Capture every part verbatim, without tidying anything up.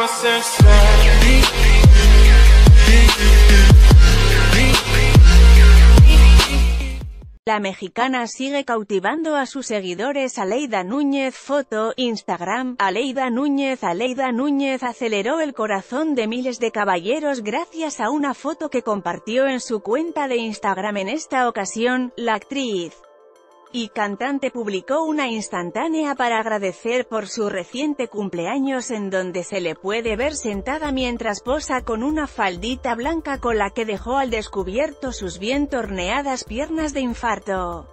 La mexicana sigue cautivando a sus seguidores. Aleida Núñez. Foto, Instagram. Aleida Núñez. Aleida Núñez aceleró el corazón de miles de caballeros gracias a una foto que compartió en su cuenta de Instagram. En esta ocasión, la actriz y cantante publicó una instantánea para agradecer por su reciente cumpleaños, en donde se le puede ver sentada mientras posa con una faldita blanca con la que dejó al descubierto sus bien torneadas piernas de infarto.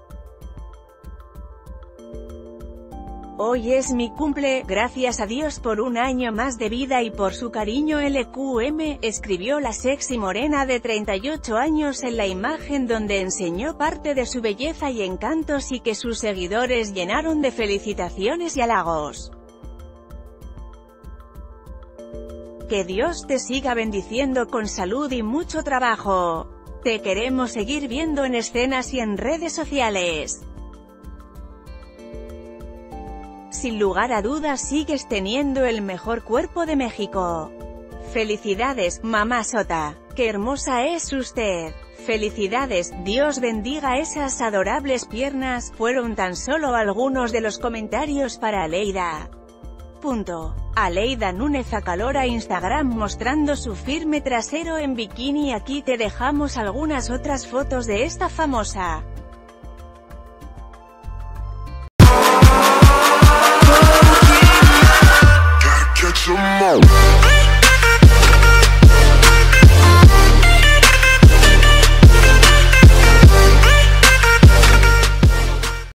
Hoy es mi cumple, gracias a Dios por un año más de vida y por su cariño L Q M, escribió la sexy morena de treinta y ocho años en la imagen, donde enseñó parte de su belleza y encantos y que sus seguidores llenaron de felicitaciones y halagos. Que Dios te siga bendiciendo con salud y mucho trabajo. Te queremos seguir viendo en escenas y en redes sociales. Sin lugar a dudas sigues teniendo el mejor cuerpo de México. Felicidades, mamá Sota. Qué hermosa es usted. Felicidades, Dios bendiga esas adorables piernas, fueron tan solo algunos de los comentarios para Aleida. Punto. Aleida Núñez acalora Instagram mostrando su firme trasero en bikini. Aquí te dejamos algunas otras fotos de esta famosa.